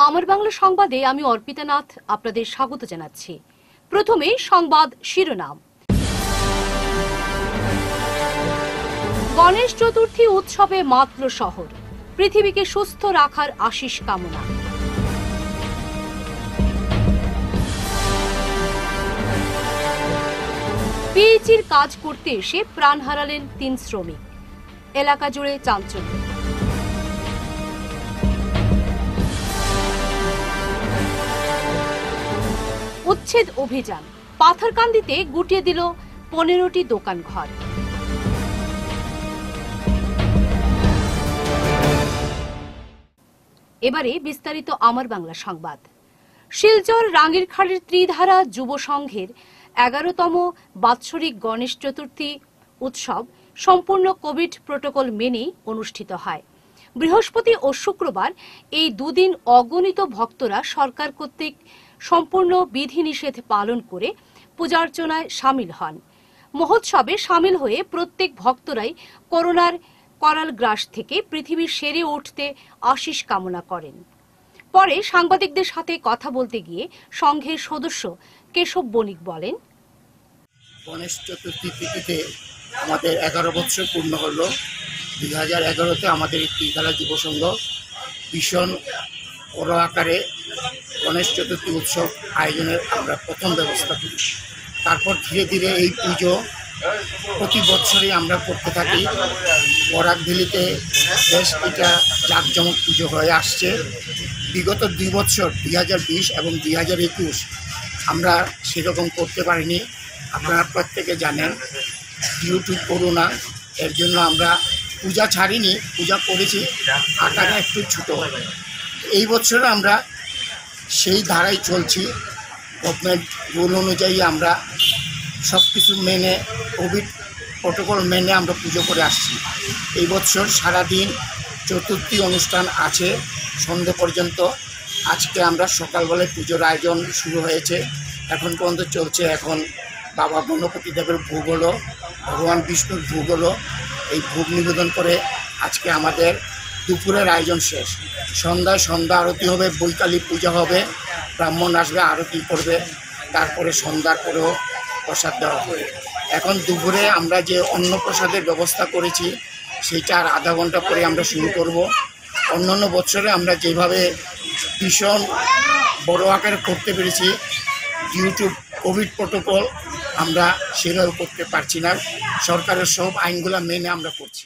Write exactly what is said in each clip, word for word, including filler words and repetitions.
আমার বাংলা সংবাদে আমি অর্পিতা নাথ আপনাদের স্বাগত জানাচ্ছি। প্রথমে সংবাদ শিরোনাম। গণেশ চতুর্থী উৎসবে মাতল শহর, পৃথিবীকে সুস্থ রাখার আশিস কামনা। পিএইচির কাজ করতে এসে প্রাণ হারালেন তিন শ্রমিক, এলাকা জুড়ে চাঞ্চল্য। উচ্ছেদ অভিযান, পাথরকান্দিতে গুটিয়ে দিল পনেরোটি দোকান ঘর। এবারে বিস্তারিত আমার বাংলা সংবাদ। শিলচর রাঙ্গিরখাড়ের ত্রিধারা যুব সংঘের এগারোতম বাৎসরিক গণেশ চতুর্থী উৎসব সম্পূর্ণ কোভিড প্রোটোকল মেনেই অনুষ্ঠিত হয়। বৃহস্পতি ও শুক্রবার এই দুদিন অগণিত ভক্তরা সরকার কর্তৃক সম্পূর্ণ বিধিনিষেধ পালন করে পূজার্চনায় সামিল হন। মহোৎসবে সামিল হয়ে প্রত্যেক ভক্তরাই করোনার করাল গ্রাস থেকে পৃথিবী সেরে উঠতে আশিস কামনা করেন। পরে সাংবাদিকদের সাথে কথা বলতে গিয়ে সংঘের সদস্য কেশব বণিক বলেন, গণেশ চতুর্থী তিথিতে আমাদের এগারো বছর পূর্ণ হলো। দুই হাজার এগারোতে আমাদের এই ত্রিধারা যুব সংঘ ভীষণ বড় আকারে গণেশ চতুর্থী উৎসব আয়োজনের আমরা প্রথম ব্যবস্থা করি। তারপর ধীরে ধীরে এই পুজো প্রতি বছরই আমরা করতে থাকি। বরাকভেলিতে বেশ এটা জাঁকজমক পুজো হয়ে আসছে। বিগত দুই বছর দুই হাজার বিশ এবং দুই হাজার একুশ আমরা সেরকম করতে পারিনি। আপনারা প্রত্যেকে জানেন ইউটিউব করোনা, এর জন্য আমরা পূজা ছাড়িনি, পূজা করেছি, আকারে একটু ছোটো। এই বছর আমরা সেই ধারায় চলছি। গভর্নমেন্ট রুল অনুযায়ী আমরা সব কিছু মেনে, কোভিড প্রোটোকল মেনে আমরা পুজো করে আসছি। এই বছর সারাদিন চতুর্থী অনুষ্ঠান আছে সন্ধ্যে পর্যন্ত। আজকে আমরা সকালবেলায় পুজোর আয়োজন শুরু হয়েছে, এখন পর্যন্ত চলছে। এখন বাবা গণপতি দেবের ভোগ হলো, ভগবান বিষ্ণুর ভোগ হলো। এই ভোগ নিবেদন করে আজকে আমাদের দুপুরের আয়োজন শেষ। সন্ধ্যায় সন্ধ্যা আরতি হবে, বৈকালী পূজা হবে, ব্রাহ্মণ আসবে, আরতি করবে, তারপরে সন্ধ্যার পরেও প্রসাদ দেওয়া হবে। এখন দুপুরে আমরা যে অন্ন প্রসাদের ব্যবস্থা করেছি সেটা আর আধা ঘন্টা পরে আমরা শুরু করব। অন্যান্য বছরে আমরা যেভাবে ভীষণ বড় আকারে করতে পেরেছি, ইউটিউব কোভিড প্রোটোকল আমরা সেভাবে করতে পারছি না। সরকারের সব আইনগুলো মেনে আমরা করছি।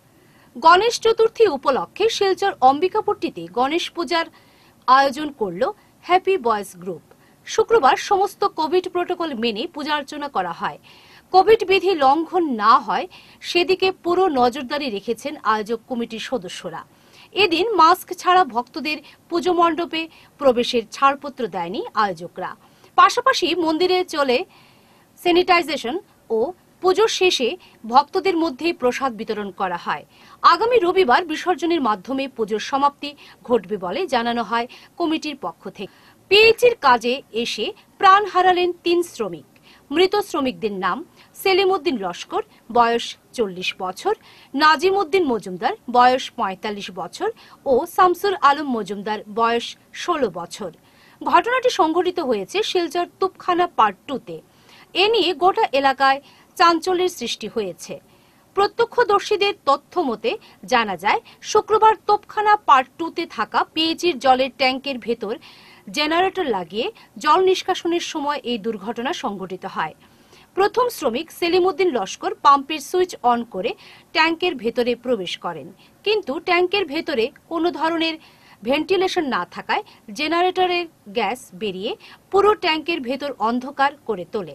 গণেশ চতুর্থী উপলক্ষে শিলচর অম্বিকাপট্টিতে গণেশ পূজার আয়োজন করল হ্যাপি বয়েজ গ্রুপ। শুক্রবার সমস্ত কোভিড প্রোটোকল মেনে পূজা অর্চনা করা হয়। কোভিড বিধি লঙ্ঘন না হয় সেদিকে পুরো নজরদারি রেখেছেন আয়োজক কমিটির সদস্যরা। এদিন মাস্ক ছাড়া ভক্তদের পুজো মণ্ডপে প্রবেশের ছাড়পত্র দেয়নি আয়োজকরা। পাশাপাশি মন্দিরে চলে স্যানিটাইজেশন ও পুজোর শেষে ভক্তদের মধ্যে প্রসাদ বিতরণ করা হয়। আগামী রবিবার বিসর্জনের মাধ্যমে পুজোর সমাপ্তি ঘটবে বলে জানানো হয় কমিটির পক্ষ থেকে। পিএইচির কাজে এসে প্রাণ হারালেন তিন শ্রমিক। মৃত শ্রমিকদের নাম সেলিম উদ্দিন লস্কর, বয়স চল্লিশ বছর, নাজিম উদ্দিন মজুমদার, বয়স পঁয়তাল্লিশ বছর ও শামসুল আলম মজুমদার, বয়স ষোলো বছর। ঘটনাটি সংঘটিত হয়েছে শিলচর তুপখানা পার্ট টুতে। এ নিয়ে গোটা এলাকায় চাঞ্চল্যের সৃষ্টি হয়েছে। প্রত্যক্ষদর্শীদের তথ্য মতে জানা যায়, শুক্রবার তোপখানা পার্ট টুতে থাকা পিএইচির জলের ট্যাঙ্কের ভেতর জেনারেটর লাগিয়ে জল নিষ্কাশনের সময় এই দুর্ঘটনা সংঘটিত হয়। প্রথম শ্রমিক সেলিম উদ্দিন লস্কর পাম্পের সুইচ অন করে ট্যাঙ্কের ভেতরে প্রবেশ করেন, কিন্তু ট্যাঙ্কের ভেতরে কোনো ধরনের ভেন্টিলেশন না থাকায় জেনারেটরের গ্যাস বেরিয়ে পুরো ট্যাঙ্কের ভেতর অন্ধকার করে তোলে।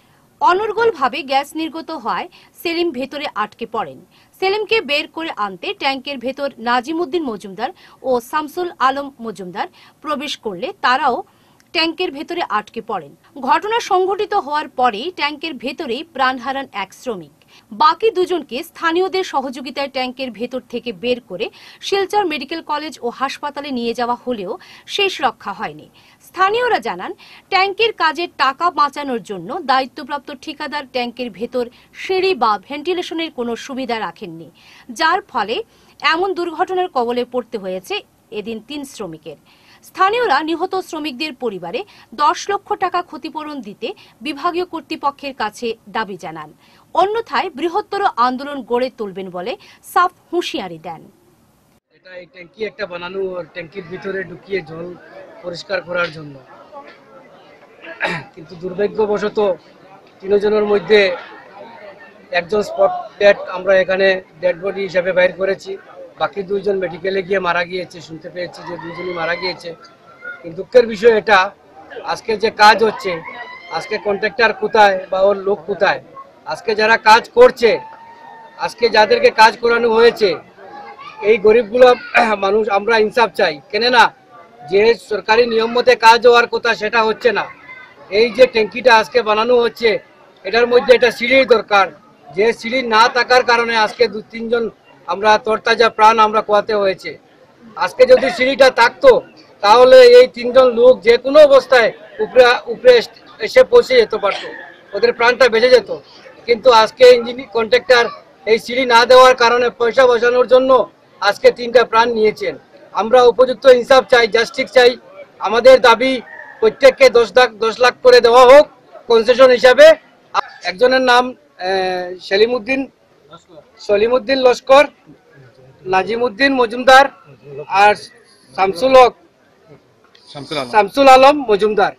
অনর্গলভাবে গ্যাস নির্গত হওয়ায় সেলিম ভেতরে আটকে পড়েন। সেলিমকে বের করে আনতে ট্যাঙ্কের ভেতর নাজিম উদ্দিন মজুমদার ও শামসুল আলম মজুমদার প্রবেশ করলে তারাও ট্যাঙ্কের ভেতরে আটকে পড়েন। ঘটনা সংঘটিত হওয়ার পরেই ট্যাঙ্কের ভেতরেই প্রাণ হারান এক শ্রমিক। বাকি দুজনকে স্থানীয়দের সহযোগিতায় ট্যাঙ্কের ভেতর থেকে বের করে শিলচর মেডিকেল কলেজ ও হাসপাতালে নিয়ে যাওয়া হলেও শেষ রক্ষা হয়নি। স্থানীয়রা জানান, ট্যাঙ্কের কাজের টাকা বাঁচানোর জন্য দায়িত্বপ্রাপ্ত ঠিকাদার ট্যাঙ্কের ভেতর সিঁড়ি বা ভেন্টিলেশনের কোনো সুবিধা রাখেননি, যার ফলে এমন দুর্ঘটনার কবলে পড়তে হয়েছে এদিন তিন শ্রমিকের। স্থানীয়রা নিহত শ্রমিকদের পরিবারে দশ লক্ষ টাকা ক্ষতিপূরণ দিতে বিভাগীয় কর্তৃপক্ষের কাছে দাবি জানান। অন্যথায় বৃহত্তর আন্দোলন গড়ে তুলবেন বলে সাফ হুঁশিয়ারি দেন। এটা এই ট্যাঙ্কি একটা বানানো, ট্যাঙ্কির ভিতরে ঢুকিয়ে জল পরিষ্কার করার জন্য, কিন্তু দুর্ভাগ্যবশত তিনজনের মধ্যে একজন স্পট ডেড আমরা এখানে ডেড বডি হিসাবে বাইর করেছি, বাকি দুইজন মেডিকেলে গিয়ে মারা গিয়েছে। শুনতে পেয়েছি যে দুইজনই মারা গিয়েছে। কিন্তু দুঃখের বিষয় এটা, আজকে যে কাজ হচ্ছে, আজকে কন্ট্রাক্টর কোথায় বা ওর লোক কোথায়? আজকে যারা কাজ করছে, আজকে যাদেরকে কাজ করানো হয়েছে, এই গরিবগুলো মানুষ আমরা ইনসাফ চাই। কেন না, যে সরকারি নিয়ম মতে কাজ হওয়ার কথা সেটা হচ্ছে না। এই যে ট্যাঙ্কিটা আজকে বানানো হচ্ছে, এটার মধ্যে একটা সিঁড়ির দরকার, যে সিঁড়ি না থাকার কারণে আজকে দু তিনজন আমরা তরতাজা প্রাণ আমরা খোয়াতে হয়েছে। আজকে যদি সিঁড়িটা থাকতো তাহলে এই তিনজন লোক যে কোনো অবস্থায় উপরে উপরে এসে পৌঁছে যেতে পারতো, ওদের প্রাণটা বেঁচে যেত। কিন্তু আজকে ইঞ্জিনিয়ার কন্ট্রাক্টর এই সিঁড়ি না দেওয়ার কারণে পয়সা বসানোর জন্য আজকে তিনটা প্রাণ নিয়েছেন। আমরা উপযুক্ত ইনসাফ চাই, জাস্টিস চাই। আমাদের দাবি প্রত্যেককে দশ লাখ দশ লাখ করে দেওয়া হোক কনসেশন হিসাবে। একজনের নাম সেলিমউদ্দিন সলিমউদ্দিন লস্কর, নাজিমউদ্দিন মজুমদার আর শামসুল হক শামসুল আলম মজুমদার,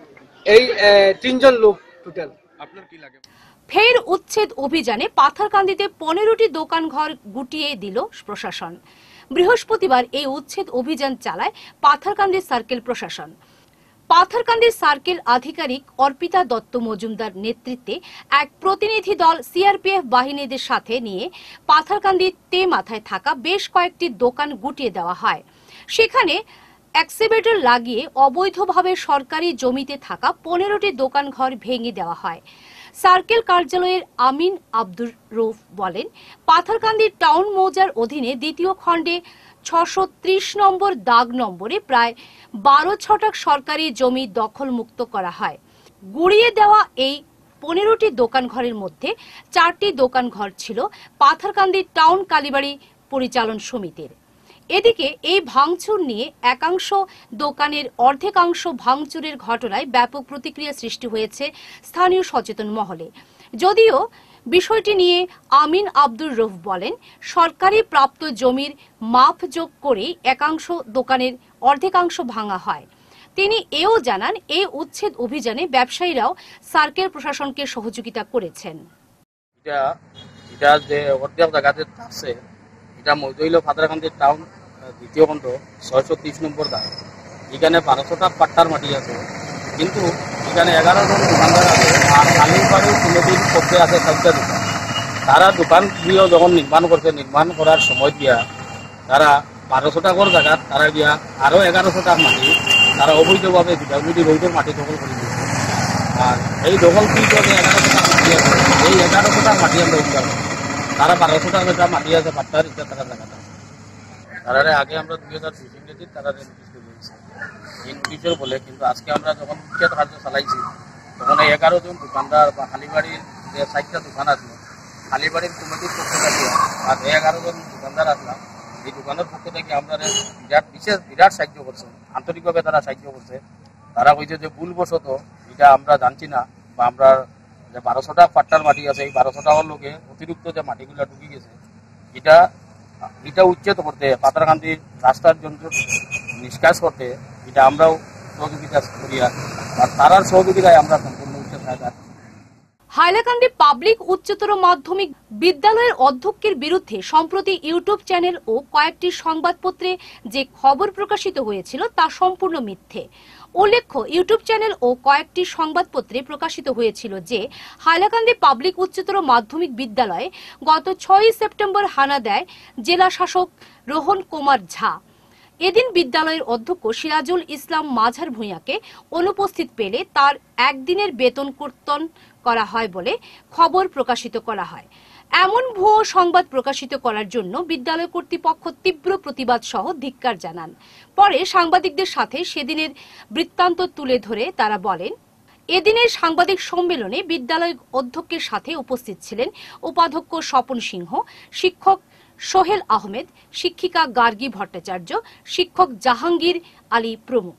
এই তিনজন লোক টোটাল। আপনার কি লাগে? ফের উচ্ছেদ অভিযানে পাথারকান্দিতে পনেরোটি দোকান ঘর গুটিয়ে দিল প্রশাসন। বৃহস্পতিবার এই উচ্ছেদ অভিযান চালায় পাথারকান্দি সার্কেল প্রশাসন। পাথারকান্দির সার্কেল আধিকারিক অর্পিতা দত্ত মজুমদার নেতৃত্বে এক প্রতিনিধি দল সিআরপিএফ বাহিনীদের সাথে নিয়ে পাথারকান্দির তে মাথায় থাকা বেশ কয়েকটি দোকান গুটিয়ে দেওয়া হয়। সেখানে এক্সিভেটর লাগিয়ে অবৈধভাবে সরকারি জমিতে থাকা পনেরোটি দোকান ঘর ভেঙে দেওয়া হয়। সার্কেল কার্যালয়ের আমিন আব্দুর রৌফ বলেন, পাথারকান্দি টাউন মৌজার অধীনে দ্বিতীয় খণ্ডে ছশো ত্রিশ নম্বর দাগ নম্বরে প্রায় বারো ছটাক সরকারি জমি দখল মুক্ত করা হয়। গুড়িয়ে দেওয়া এই পনেরোটি দোকান ঘরের মধ্যে চারটি দোকান ঘর ছিল পাথারকান্দি টাউন কালীবাড়ি পরিচালন সমিতির। এদিকে এই ভাঙচুর নিয়ে একাংশ দোকানের অর্ধেকাংশ ভাঙচুরের ঘটনায় ব্যাপক প্রতিক্রিয়া সৃষ্টি হয়েছে স্থানীয় সচেতন মহলে। যদিও বিষয়টি নিয়ে আমিন আব্দুর রৌফ বলেন, সরকারি প্রাপ্ত জমির মাপ যোগ করেই একাংশ দোকানের অর্ধেকাংশ ভাঙা হয়। তিনি এও জানান, এই উচ্ছেদ অভিযানে ব্যবসায়ীরাও সার্কেল প্রশাসনকে সহযোগিতা করেছেন। এটা এটা যে অর্ধেক জায়গাতে আছে, এটা মজইল পাথারকান্দি টাউন দ্বিতীয় খণ্ড ছয়শো ত্রিশ নম্বর দাগ। এখানে বারোশোটা পাট্টার মাটি আছে, কিন্তু এখানে এগারো জন দোকানদার আছে আর কালীবাড়ি তিনদিন পথে আছে চারটা দোকান। তারা দোকানগুলো যখন নির্মাণ করছে, নির্মাণ করার সময় দিয়া তারা বারোশোটা ঘর জায়গা তারা গিয়া আরও এগারোশোটা মাটি তারা অবৈধভাবে পিডব্লিউডি রোডের মাটি দখল করে দিয়েছে। আর এই দখল কি করে এগারোশোটা মাটি আছে, এই এগারোশোটা মাটি আমরা উদ্ধার করি। তারা বারোশোটা যেটা মাটি আছে পাট্টার এটা তারা জায়গাটা তারা আগে আমরা দুই হাজার দুই ইংরেজি তারা নোটিশ করে দিয়েছি এই নোটিশের বলে। কিন্তু আজকে আমরা যখন উচ্ছেদ কার্য চালাইছি তখন এই এগারো জন দোকানদার বা কালীবাড়ির যে চারটা দোকান আছে, কালীবাড়ির কমিটির পক্ষ থেকে আর এই এগারো জন দোকানদার আসলাম, এই দোকানের পক্ষ থেকে আমরা বিরাট বিশেষ বিরাট সাহায্য করছে, আন্তরিকভাবে তারা সাহায্য করছে। তারা কইছে যে ভুলবশত এটা আমরা জানছি না, বা আমরা যে বারোশোটা পাট্টার মাটি আছে এই বারোশোটার লোকে অতিরিক্ত যে মাটিগুলো ঢুকে গেছে, এটা এটা উচ্ছেদ করতে পাথারকান্দির রাস্তার জন্য নিষ্কাশ করতে এটা আমরাও সহযোগিতা করি, আর তারার সহযোগিতায় আমরা সম্পূর্ণ উচ্ছেদ ফায়দা। হাইলাকান্দি পাবলিক উচ্চতর মাধ্যমিক বিদ্যালয়ের অধ্যক্ষের বিরুদ্ধে সম্প্রতি ইউটিউব চ্যানেল ও কয়েকটি সংবাদপত্রে যে খবর প্রকাশিত হয়েছিল তা সম্পূর্ণ মিথ্যে। উল্লেখ্য, ইউটিউব চ্যানেল ও কয়েকটি সংবাদপত্রে প্রকাশিত হয়েছিল যে হাইলাকান্দি পাবলিক উচ্চতর মাধ্যমিক বিদ্যালয়ে গত ছয়ই সেপ্টেম্বর হানা দেয় জেলা শাসক রোহন কুমার ঝা। এদিন বিদ্যালয়ের অধ্যক্ষ সিরাজুল ইসলাম মাঝার ভূঁইয়াকে অনুপস্থিত পেলে তার একদিনের বেতন কর্তন করা হয় বলে খবর প্রকাশিত করা হয়। এমন ভুয়ো সংবাদ প্রকাশিত করার জন্য বিদ্যালয় কর্তৃপক্ষ তীব্র প্রতিবাদ সহ ধিক্কার জানান। পরে সাংবাদিকদের সাথে সেদিনের বৃত্তান্ত তুলে ধরে তারা বলেন, এদিনের সাংবাদিক সম্মেলনে বিদ্যালয় অধ্যক্ষের সাথে উপস্থিত ছিলেন উপাধ্যক্ষ স্বপন সিংহ, শিক্ষক সোহেল আহমেদ, শিক্ষিকা গার্গী ভট্টাচার্য, শিক্ষক জাহাঙ্গীর আলী প্রমুখ।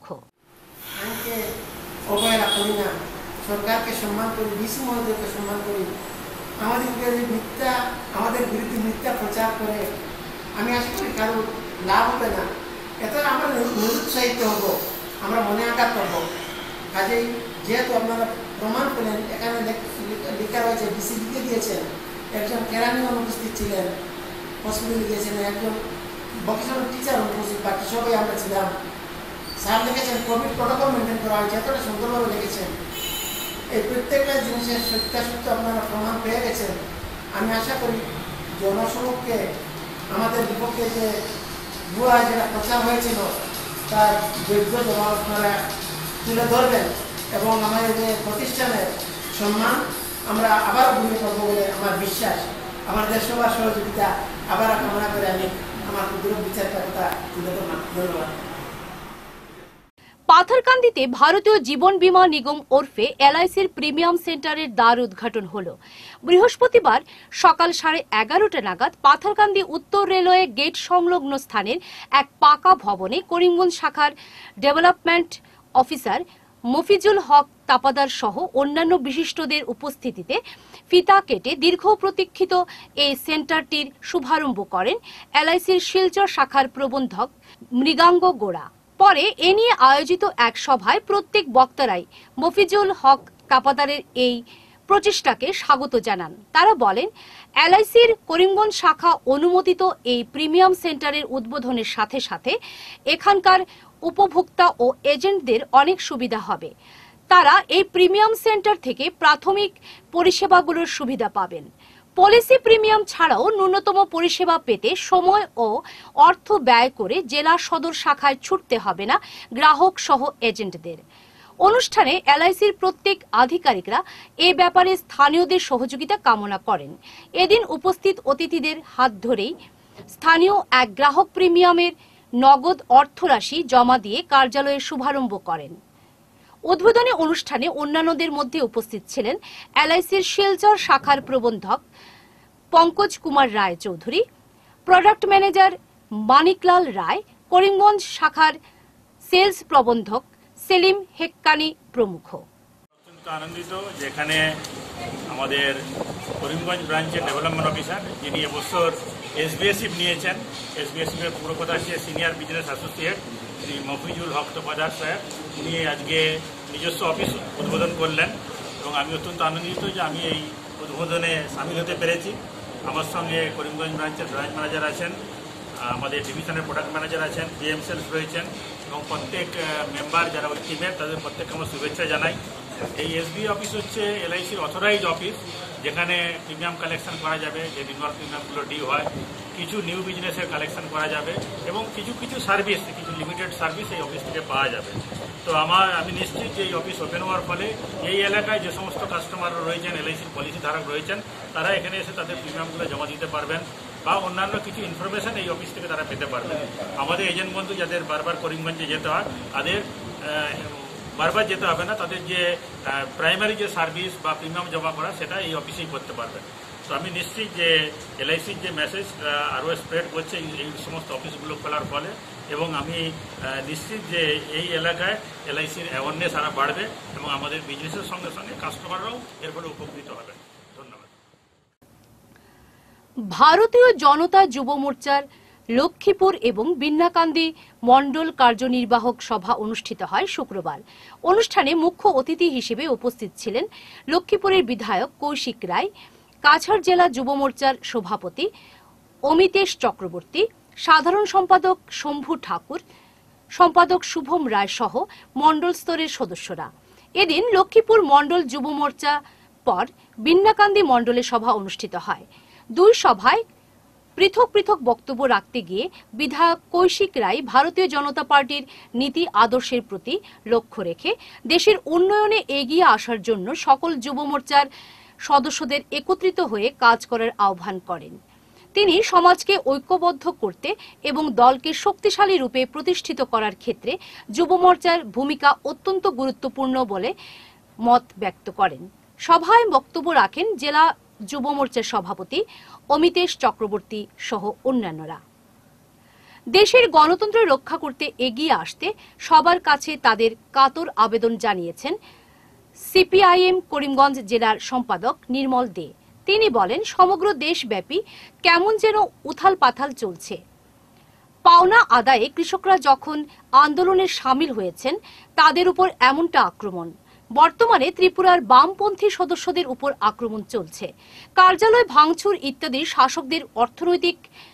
সরকারকে সম্মান করি, ডিসি মহোদয়কে সম্মান করি, আমাদের মিথ্যা আমাদের বিরুদ্ধে মিথ্যা প্রচার করে আমি আশা করি কারো লাভ হবে না। এত আমরা নিরুৎসাহিত হব, আমরা মনে আঘাত করব। কাজেই যেহেতু আপনারা প্রমাণ পেলেন, এখানে লেখা রয়েছে ডিসি লিখে দিয়েছেন, একজন কেরানি অনুপস্থিত ছিলেন, হসপিটালে গিয়েছেন, একজন ভোকেশনাল টিচার অনুপস্থিত, বাকি সবাই আমরা ছিলাম। স্যার লিখেছেন কোভিড প্রোটোকল মেনটেন করা হয়েছে, এতটা সুন্দরভাবে লিখেছেন। এই প্রত্যেকটা জিনিসের সত্যাসত্য আপনারা প্রমাণ পেয়ে গেছেন। আমি আশা করি জনসমক্ষে আমাদের বিপক্ষে যে ভুয়া যেটা প্রচার হয়েছিল তার যোগ্য জবাব আপনারা তুলে ধরবেন এবং আমাদের যে প্রতিষ্ঠানের সম্মান আমরা আবার ঘুরে পাবো বলে আমার বিশ্বাস। আমাদের সবার সহযোগিতা আবার কামনা করে আমি আমার ক্ষুদ্র বিচারটা কথা তুলে ধরলাম। ধন্যবাদ। পাথারকান্দিতে ভারতীয় জীবন বীমা নিগম ওরফে এলআইসির প্রিমিয়াম সেন্টারের দ্বার উদ্ঘাটন হল। বৃহস্পতিবার সকাল সাড়ে এগারোটা নাগাদ পাথারকান্দি উত্তর রেলওয়ে গেট সংলগ্ন স্থানের এক পাকা ভবনে করিমগঞ্জ শাখার ডেভেলপমেন্ট অফিসার মফিজুল হক তাপাদার সহ অন্যান্য বিশিষ্টদের উপস্থিতিতে ফিতা কেটে দীর্ঘ প্রতীক্ষিত এই সেন্টারটির শুভারম্ভ করেন এলআইসির শিলচর শাখার প্রবন্ধক মৃগাঙ্গ গোড়া। পরে এ নিয়ে আয়োজিত এক সভায় প্রত্যেক বক্তারাই মফিজুল হক তাপাদারের এই প্রচেষ্টাকে স্বাগত জানান। তারা বলেন, এলআইসির করিমগঞ্জ শাখা অনুমোদিত এই প্রিমিয়াম সেন্টারের উদ্বোধনের সাথে সাথে এখানকার উপভোক্তা ও এজেন্টদের অনেক সুবিধা হবে। তারা এই প্রিমিয়াম সেন্টার থেকে প্রাথমিক পরিষেবাগুলোর সুবিধা পাবেন। পলিসি প্রিমিয়াম ছাড়াও ন্যূনতম পরিষেবা পেতে সময় ও অর্থ ব্যয় করে জেলা সদর শাখায় ছুটতে হবে না গ্রাহক সহ এজেন্টদের। অনুষ্ঠানে এলআইসির প্রত্যেক আধিকারিকরা এ ব্যাপারে স্থানীয়দের সহযোগিতা কামনা করেন। এদিন উপস্থিত অতিথিদের হাত ধরেই স্থানীয় এক গ্রাহক প্রিমিয়ামের নগদ অর্থরাশি জমা দিয়ে কার্যালয়ের শুভারম্ভ করেন। উদ্বোধনী অনুষ্ঠানে অন্যান্যদের মধ্যে উপস্থিত ছিলেন এলআইসির শিলচর শাখার প্রবন্ধক পঙ্কজ কুমার রায় চৌধুরী, প্রোডাক্ট ম্যানেজার মানিকলাল রায়, করিমগঞ্জ শাখার সেলস প্রবন্ধক সেলিম হেক্কানি প্রমুখ। অত্যন্ত আনন্দিত যেখানে আমাদের করিমগঞ্জ ব্রাঞ্চের ডেভেলপমেন্ট অফিসার, যিনি এবছর এসবিএসিপ নিয়েছেন, এসবিএসিপ এর পুরোপদাসে senior business associate Shri Mofizul Haque Topadar সাহেব, উনি আজকে নিজস্ব অফিস উদ্বোধন করলেন এবং আমি অত্যন্ত আনন্দিত যে আমি এই উদ্বোধনে সামিল হতে পেরেছি। আমার সঙ্গে করিমগঞ্জ ব্রাঞ্চের ব্রাঞ্চ ম্যানেজার আছেন, আমাদের ডিভিশনের প্রোডাক্ট ম্যানেজার আছেন, ডিএম সেলস রয়েছেন এবং প্রত্যেক মেম্বার যারা ওই টিমের তাদের প্রত্যেককে আমার শুভেচ্ছা জানাই। এই এসবি অফিস হচ্ছে এলআইসির অথরাইজ অফিস, যেখানে প্রিমিয়াম কালেকশন করা যাবে, যে রিনিউয়াল প্রিমিয়ামগুলো ডিউ হয়, কিছু নিউ বিজনেসের কালেকশন করা যাবে এবং কিছু কিছু সার্ভিস, কিছু লিমিটেড সার্ভিস এই অফিস থেকে পাওয়া যাবে। তো আমার আমি নিশ্চিত যে এই অফিস ওপেন হওয়ার ফলে এই এলাকায় যে সমস্ত কাস্টমার রয়েছেন, এলআইসির পলিসি ধারক রয়েছেন, তারা এখানে এসে তাদের প্রিমিয়ামগুলো জমা দিতে পারবেন বা অন্যান্য কিছু ইনফরমেশন এই অফিস থেকে তারা পেতে পারবেন। আমাদের এজেন্ট বন্ধু যাদের বারবার করিমগঞ্জে যেতে হয়, তাদের বারবার যেতে হবে না, তাদের যে প্রাইমারি যে সার্ভিস বা প্রিমিয়াম জমা করা সেটা এই অফিসেই করতে পারবেন। তো আমি নিশ্চিত যে এলআইসির যে মেসেজ আরও স্প্রেড করছে এই সমস্ত অফিসগুলো খোলার ফলে, এবং আমি নিশ্চিত যে এই এলাকায় এলআইসির অ্যাওয়ারনেস আরও বাড়বে এবং আমাদের বিজনেসের সঙ্গে সঙ্গে কাস্টমাররাও এর ফলে উপকৃত হবে। ধন্যবাদ। ভারতীয় জনতা যুব মোর্চার লক্ষ্মীপুর এবং বিন্নাকান্দি মণ্ডল কার্যনির্বাহক সভা অনুষ্ঠিত হয় শুক্রবার। অনুষ্ঠানে মুখ্য অতিথি হিসেবে উপস্থিত ছিলেন লক্ষ্মীপুরের বিধায়ক কৌশিক রায়, কাছাড় জেলা যুব মোর্চার সভাপতি অমিতেশ চক্রবর্তী, সাধারণ সম্পাদক শম্ভু ঠাকুর, সম্পাদক শুভম রায় সহ মণ্ডল স্তরের সদস্যরা। এদিন লক্ষ্মীপুর মণ্ডল যুব মোর্চা পর বিন্নাকান্দি মণ্ডলের সভা অনুষ্ঠিত হয়। দুই সভায় পৃথক পৃথক বক্তব্য রাখতে গিয়ে বিধায়ক কৌশিক রায় ভারতীয় জনতা পার্টির নীতি আদর্শের প্রতি লক্ষ্য রেখে দেশের উন্নয়নে এগিয়ে আসার জন্য সকল যুব মোর্চার সদস্যদের একত্রিত হয়ে কাজ করার আহ্বান করেন। তিনি সমাজকে ঐক্যবদ্ধ করতে এবং দলকে শক্তিশালী রূপে প্রতিষ্ঠিত করার ক্ষেত্রে যুব মোর্চার ভূমিকা অত্যন্ত গুরুত্বপূর্ণ বলে মত ব্যক্ত করেন। সভায় বক্তব্য রাখেন জেলা যুব মোর্চার সভাপতি অমিতেশ চক্রবর্তী সহ অন্যান্যরা। দেশের গণতন্ত্র রক্ষা করতে এগিয়ে আসতে সবার কাছে তাদের কাতর আবেদন জানিয়েছেন সিপিআইএম করিমগঞ্জ জেলার সম্পাদক নির্মল দে। তিনি বলেন, সমগ্র দেশব্যাপী কেমন যেন উথাল পাথাল চলছে। পাওনা আদায়ে কৃষকরা যখন আন্দোলনে সামিল হয়েছেন তাদের উপর এমনটা আক্রমণ। বর্তমানে ত্রিপুরার বামপন্থী সদস্যদের উপর আক্রমণ চলছে। কার্যালয় ভাঙচুর ইত্যাদি শাসকদের অর্থনৈতিক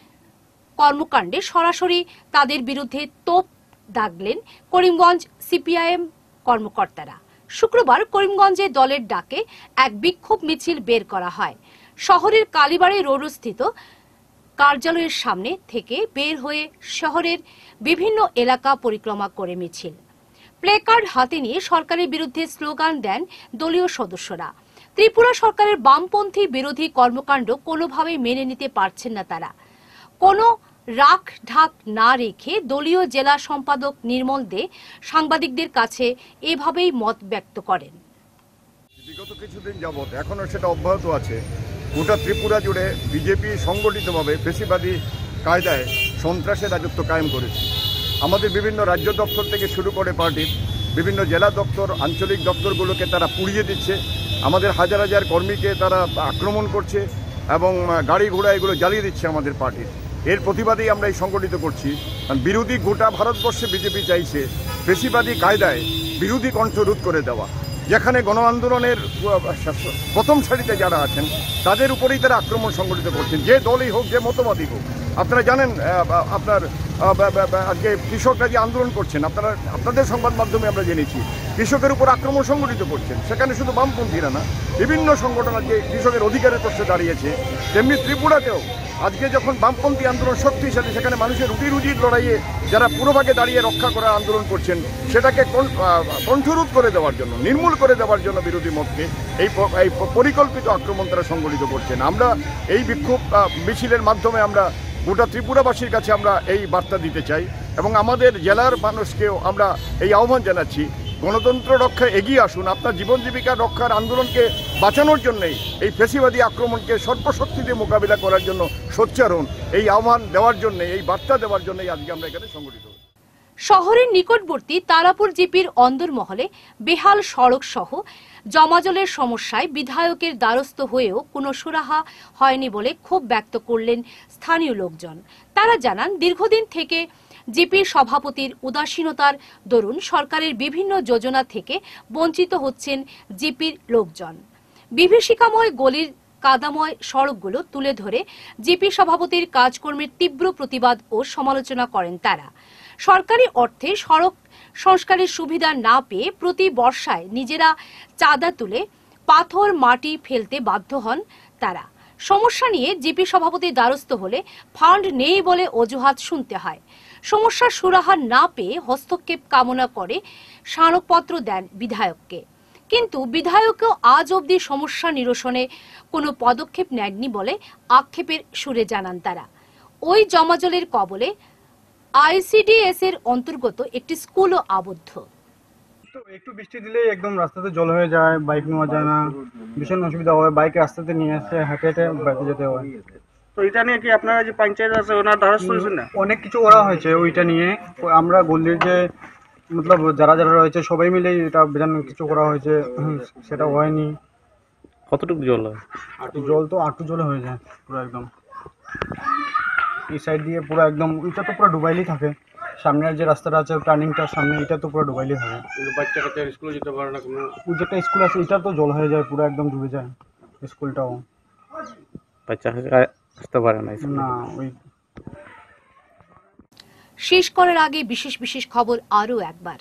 কর্মকাণ্ডে সরাসরি তাদের বিরুদ্ধে তোপ দাগলেন করিমগঞ্জ সিপিআইএম কর্মকর্তারা। শুক্রবার করিমগঞ্জে দলের ডাকে এক বিক্ষোভ মিছিল বের করা হয়। শহরের কালীবাড়ি রোডস্থিত কার্যালয়ের সামনে থেকে বের হয়ে শহরের বিভিন্ন এলাকা পরিক্রমা করে মিছিল। প্লেকার্ড হাতে নিয়ে সরকারের বিরুদ্ধে স্লোগান দেন দলীয় সদস্যরা। ত্রিপুরা সরকারের বামপন্থী বিরোধী কর্মকাণ্ড কোনোভাবেই মেনে নিতে পারছেন না তারা। কোনো রাখ ঢাক না রেখে দলীয় জেলা সম্পাদক নির্মল দে সাংবাদিকদের কাছে এভাবেই মত ব্যক্ত করেন। বিগত কিছুদিন যাবৎ এখনো সেটা অব্যাহত আছে। গোটা ত্রিপুরা জুড়ে বিজেপি সংগঠিতভাবে ফেসিবাদী কায়দায় সন্ত্রাসের রাজত্ব কায়েম করেছে। আমাদের বিভিন্ন রাজ্য দপ্তর থেকে শুরু করে পার্টির বিভিন্ন জেলা দপ্তর, আঞ্চলিক দপ্তরগুলোকে তারা পুড়িয়ে দিচ্ছে। আমাদের হাজার হাজার কর্মীকে তারা আক্রমণ করছে এবং গাড়ি ঘোড়া এগুলো জ্বালিয়ে দিচ্ছে আমাদের পার্টির। এর প্রতিবাদেই আমরা এই সংগঠিত করছি। কারণ বিরোধী গোটা ভারতবর্ষে বিজেপি চাইছে ফেসিবাদী কায়দায় বিরোধী কণ্ঠ রোধ করে দেওয়া। যেখানে গণ আন্দোলনের প্রথম সারিতে যারা আছেন তাদের উপরেই তারা আক্রমণ সংগঠিত করছেন, যে দলই হোক, যে মতবাদী হোক। আপনারা জানেন, আপনার আজকে কৃষকরা যে আন্দোলন করছেন, আপনারা আপনাদের সংবাদ মাধ্যমে আমরা জেনেছি কৃষকের উপর আক্রমণ সংগঠিত করছেন। সেখানে শুধু বামপন্থীরা না, বিভিন্ন সংগঠন আজকে কৃষকের অধিকারের পক্ষে দাঁড়িয়েছে। তেমনি ত্রিপুরাতেও আজকে যখন বামপন্থী আন্দোলন শক্তিশালী, সেখানে মানুষের রুটি রুজির লড়াইয়ে যারা পুরোভাগে দাঁড়িয়ে রক্ষা করার আন্দোলন করছেন, সেটাকে কণ্ঠরোধ করে দেওয়ার জন্য, নির্মূল করে দেওয়ার জন্য বিরোধী মতকে এই এই পরিকল্পিত আক্রমণ তারা সংগঠিত করছেন। আমরা এই বিক্ষোভ মিছিলের মাধ্যমে আমরা গোটা ত্রিপুরাবাসীর কাছে আমরা এই বার্তা দিতে চাই এবং আমাদের জেলার মানুষকেও আমরা এই আহ্বান জানাচ্ছি, গণতন্ত্র রক্ষায় এগিয়ে আসুন। আপনার জীবন জীবিকা রক্ষার আন্দোলনকে বাঁচানোর জন্যই, এই ফেসিবাদী আক্রমণকে সর্বশক্তিতে মোকাবিলা করার জন্য সোচ্চার হন। এই আহ্বান দেওয়ার জন্য, এই বার্তা দেওয়ার জন্যই আজকে আমরা এখানে সংগঠিত হই। শহরের নিকটবর্তী তারাপুর জিপির অন্দরমহলে বেহাল সড়ক সহ জমাজলের সমস্যায় বিধায়কের দ্বারস্থ হয়েও কোনো সুরাহা হয়নি বলে ক্ষোভ ব্যক্ত করলেন স্থানীয় লোকজন। তারা জানান, দীর্ঘদিন থেকে জিপির সভাপতির উদাসীনতার দরুন সরকারের বিভিন্ন যোজনা থেকে বঞ্চিত হচ্ছেন জিপির লোকজন। বিভীষিকাময় গলির কাদাময় সড়কগুলো তুলে ধরে জিপি সভাপতির কাজকর্মের তীব্র প্রতিবাদ ও সমালোচনা করেন তারা। সরকারি অর্থে সড়ক সংস্কারের সুবিধা না পেয়ে প্রতি বর্ষায় নিজেরা চাঁদা তুলে পাথর মাটি ফেলতে বাধ্য হন তারা। সমস্যা নিয়ে জিপি সভাপতির দ্বারস্থ হলে ফান্ড নেই বলে অজুহাত শুনতে হয়। সমস্যার সুরাহা না পেয়ে হস্তক্ষেপ কামনা করে স্মারকপত্র দেন বিধায়ককে, কিন্তু বিধায়কও আজ অবধি সমস্যা নিরসনে কোনো পদক্ষেপ নেননি বলে আক্ষেপের সুরে জানান তারা। ওই জমাজলের কবলে আইসিডিএস এর অন্তর্গত একটি স্কুলও আবদ্ধ। একটু বৃষ্টি দিলেই একদম রাস্তাতে জল হয়ে যায়, বাইক নেওয়া যায় না, ভীষণ অসুবিধা হয়। বাইক রাস্তাতে নিয়ে আসে, হেঁটে হেঁটে বাইকে যেতে হয়। তো এটা নিয়ে কি আপনারা যে পঞ্চায়েত আছে ওনার দ্বারস্থ হয়েছেন না? অনেক কিছু করা হয়েছে ওইটা নিয়ে। আমরা গল্লির যে মতলব যারা যারা রয়েছে সবাই মিলে এটা বিধান কিছু করা হয়েছে, সেটা হয়নি। কতটুকু জল হয়? জল তো আটু জলে হয়ে যায় পুরো একদম। এই সাইড দিয়ে পুরো একদম, এটা তো পুরো ডুবাইলেই থাকে। সামনের যে রাস্তাটা আছে টার্নিংটার সামনে, এটা তো পুরো ডুবাইলেই থাকে। বাচ্চা কাচ্চা স্কুলে যেতে পারে না কোনো? ওই যেটা স্কুল আছে এটা তো জল হয়ে যায়, পুরো একদম ডুবে যায় স্কুলটাও। বাচ্চা কাচ্চা আসতে পারে না না। ওই শেষ করার আগে বিশেষ বিশেষ খবর আরও একবার।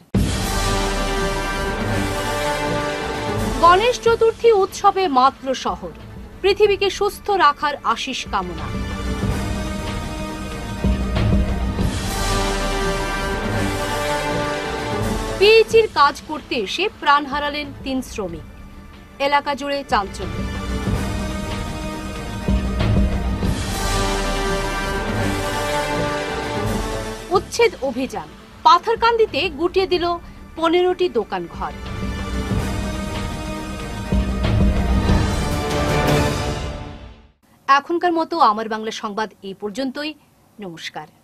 গণেশ চতুর্থী উৎসবে মাতল শহর, পৃথিবীকে সুস্থ রাখার আশিস কামনা। পিএইচির কাজ করতে এসে প্রাণ হারালেন তিন শ্রমিক, এলাকা জুড়ে চাঞ্চল্য। উচ্ছেদ অভিযান, পাথারকান্দিতে গুটিয়ে দিল পনেরোটি দোকান ঘর। এখনকার মতো আমার বাংলা সংবাদ এই পর্যন্তই। নমস্কার।